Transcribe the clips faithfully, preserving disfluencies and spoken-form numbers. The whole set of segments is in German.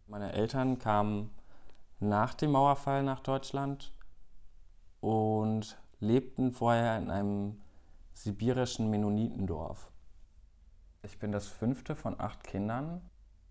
Meine Eltern kamen nach dem Mauerfall nach Deutschland und lebten vorher in einem sibirischen Mennonitendorf. Ich bin das fünfte von acht Kindern.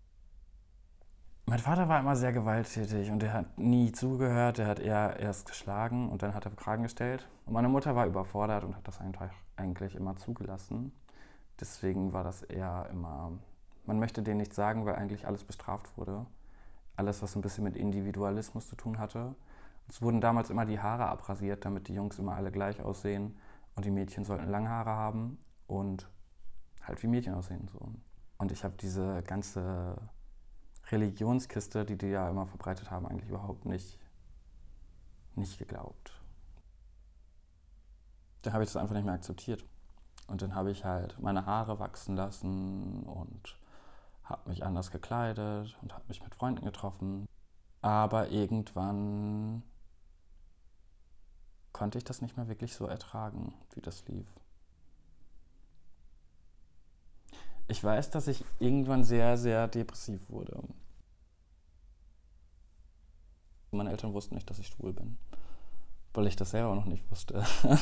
Mein Vater war immer sehr gewalttätig und er hat nie zugehört. Er hat eher erst geschlagen und dann hat er Fragen gestellt. Und meine Mutter war überfordert und hat das einfach eigentlich immer zugelassen. Deswegen war das eher immer, man möchte denen nichts sagen, weil eigentlich alles bestraft wurde. Alles, was ein bisschen mit Individualismus zu tun hatte. Es wurden damals immer die Haare abrasiert, damit die Jungs immer alle gleich aussehen. Und die Mädchen sollten lange Haare haben und halt wie Mädchen aussehen. So. Und ich habe diese ganze Religionskiste, die die ja immer verbreitet haben, eigentlich überhaupt nicht, nicht geglaubt. Dann habe ich das einfach nicht mehr akzeptiert. Und dann habe ich halt meine Haare wachsen lassen und habe mich anders gekleidet und habe mich mit Freunden getroffen. Aber irgendwann konnte ich das nicht mehr wirklich so ertragen, wie das lief. Ich weiß, dass ich irgendwann sehr, sehr depressiv wurde. Meine Eltern wussten nicht, dass ich schwul bin, weil ich das selber noch nicht wusste.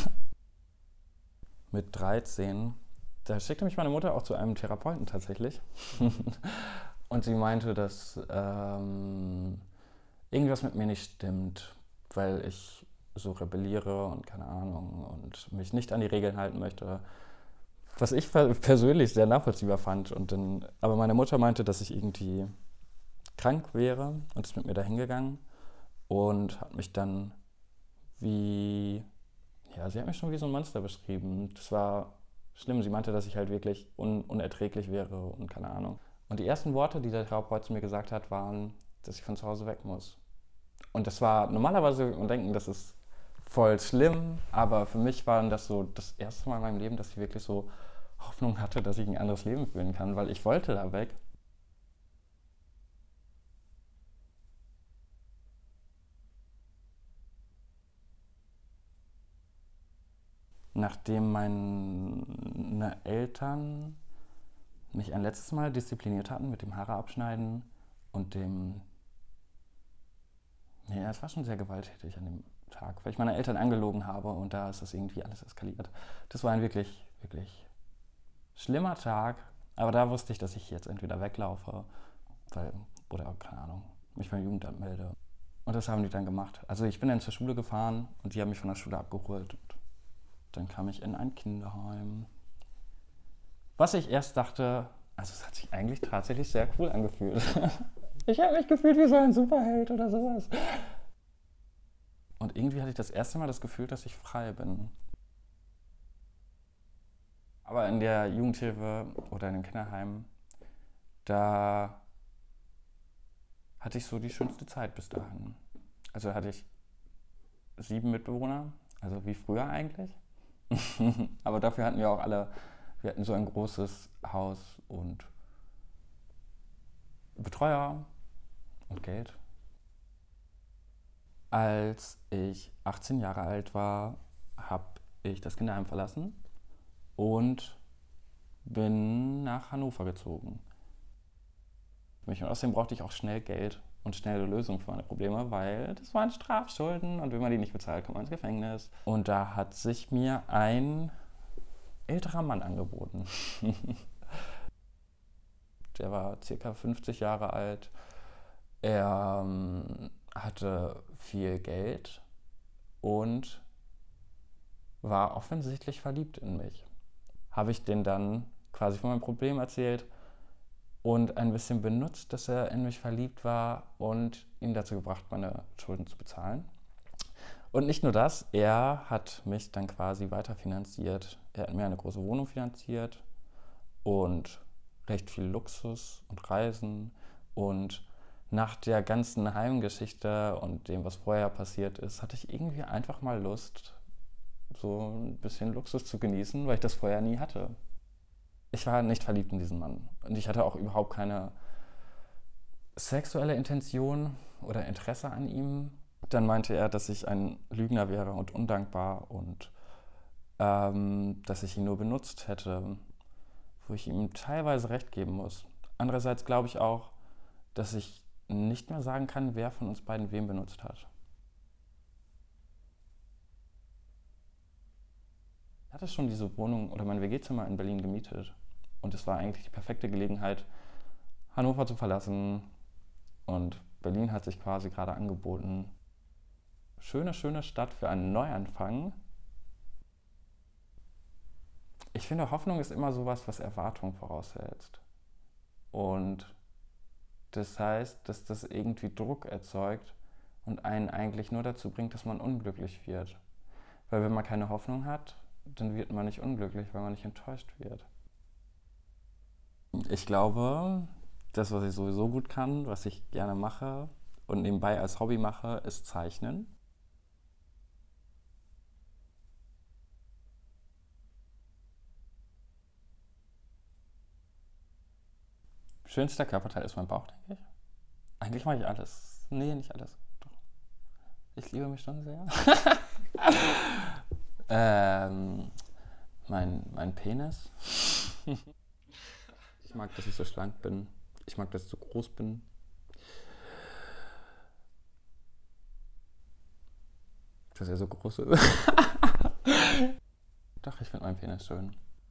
Mit dreizehn, da schickte mich meine Mutter auch zu einem Therapeuten tatsächlich. Und sie meinte, dass ähm, irgendwas mit mir nicht stimmt, weil ich so rebelliere und keine Ahnung und mich nicht an die Regeln halten möchte. Was ich persönlich sehr nachvollziehbar fand. Und dann, aber meine Mutter meinte, dass ich irgendwie krank wäre und ist mit mir da hingegangen und hat mich dann wie, ja, sie hat mich schon wie so ein Monster beschrieben. Das war schlimm. Sie meinte, dass ich halt wirklich un- unerträglich wäre und keine Ahnung. Und die ersten Worte, die der Therapeut zu mir gesagt hat, waren, dass ich von zu Hause weg muss. Und das war normalerweise, man denken, das ist voll schlimm, aber für mich war das so das erste Mal in meinem Leben, dass ich wirklich so Hoffnung hatte, dass ich ein anderes Leben führen kann, weil ich wollte da weg. Nachdem meine Eltern mich ein letztes Mal diszipliniert hatten mit dem Haare abschneiden und dem, ja, es war schon sehr gewalttätig an dem Tag, weil ich meine Eltern angelogen habe und da ist das irgendwie alles eskaliert. Das war ein wirklich, wirklich schlimmer Tag, aber da wusste ich, dass ich jetzt entweder weglaufe, weil, oder keine Ahnung, mich beim Jugendamt melde. Und das haben die dann gemacht. Also ich bin dann zur Schule gefahren und die haben mich von der Schule abgeholt und dann kam ich in ein Kinderheim. Was ich erst dachte, also es hat sich eigentlich tatsächlich sehr cool angefühlt. Ich habe mich gefühlt wie so ein Superheld oder sowas. Und irgendwie hatte ich das erste Mal das Gefühl, dass ich frei bin. Aber in der Jugendhilfe oder in den Kinderheimen, da hatte ich so die schönste Zeit bis dahin. Also hatte ich sieben Mitbewohner, also wie früher eigentlich. Aber dafür hatten wir auch alle, wir hatten so ein großes Haus und Betreuer und Geld. Als ich achtzehn Jahre alt war, habe ich das Kinderheim verlassen und bin nach Hannover gezogen. Und außerdem brauchte ich auch schnell Geld und schnelle Lösungen für meine Probleme, weil das waren Strafschulden und wenn man die nicht bezahlt, kommt man ins Gefängnis. Und da hat sich mir ein älterer Mann angeboten. Der war circa fünfzig Jahre alt. Er ähm, hatte viel Geld und war offensichtlich verliebt in mich. Habe ich den dann quasi von meinem Problem erzählt und ein bisschen benutzt, dass er in mich verliebt war und ihn dazu gebracht, meine Schulden zu bezahlen. Und nicht nur das, er hat mich dann quasi weiterfinanziert. Er hat mir eine große Wohnung finanziert und recht viel Luxus und Reisen. Und nach der ganzen Heimgeschichte und dem, was vorher passiert ist, hatte ich irgendwie einfach mal Lust, so ein bisschen Luxus zu genießen, weil ich das vorher nie hatte. Ich war nicht verliebt in diesen Mann und ich hatte auch überhaupt keine sexuelle Intention oder Interesse an ihm. Dann meinte er, dass ich ein Lügner wäre und undankbar und ähm, dass ich ihn nur benutzt hätte, wo ich ihm teilweise recht geben muss. Andererseits glaube ich auch, dass ich nicht mehr sagen kann, wer von uns beiden wen benutzt hat. Ich hatte schon diese Wohnung oder mein W G-Zimmer in Berlin gemietet. Und es war eigentlich die perfekte Gelegenheit, Hannover zu verlassen. Und Berlin hat sich quasi gerade angeboten. Schöne, schöne Stadt für einen Neuanfang. Ich finde, Hoffnung ist immer sowas, was Erwartung voraussetzt. Und das heißt, dass das irgendwie Druck erzeugt und einen eigentlich nur dazu bringt, dass man unglücklich wird. Weil wenn man keine Hoffnung hat, dann wird man nicht unglücklich, weil man nicht enttäuscht wird. Ich glaube, das, was ich sowieso gut kann, was ich gerne mache und nebenbei als Hobby mache, ist Zeichnen. Schönster Körperteil ist mein Bauch, denke ich. Eigentlich mache ich alles. Nee, nicht alles. Doch. Ich liebe mich schon sehr. ähm, mein, mein Penis. Ich mag, dass ich so schlank bin. Ich mag, dass ich so groß bin. Dass er so groß ist. Doch, ich finde meinen Penis schön.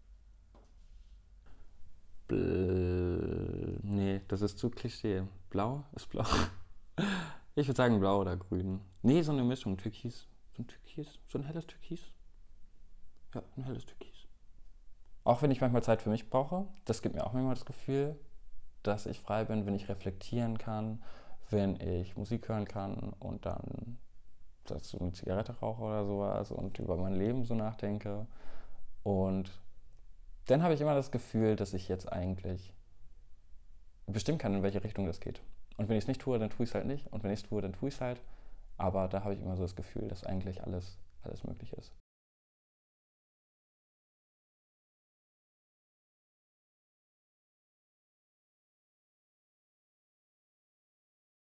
Bl nee, das ist zu Klischee. Blau ist blau. Ich würde sagen blau oder grün. Nee, so eine Mischung. Türkis. So ein Türkis. So ein helles Türkis. Ja, ein helles Türkis. Auch wenn ich manchmal Zeit für mich brauche, das gibt mir auch manchmal das Gefühl, dass ich frei bin, wenn ich reflektieren kann, wenn ich Musik hören kann und dann dazu eine Zigarette rauche oder sowas und über mein Leben so nachdenke. Und dann habe ich immer das Gefühl, dass ich jetzt eigentlich bestimmen kann, in welche Richtung das geht. Und wenn ich es nicht tue, dann tue ich es halt nicht. Und wenn ich es tue, dann tue ich es halt. Aber da habe ich immer so das Gefühl, dass eigentlich alles, alles möglich ist.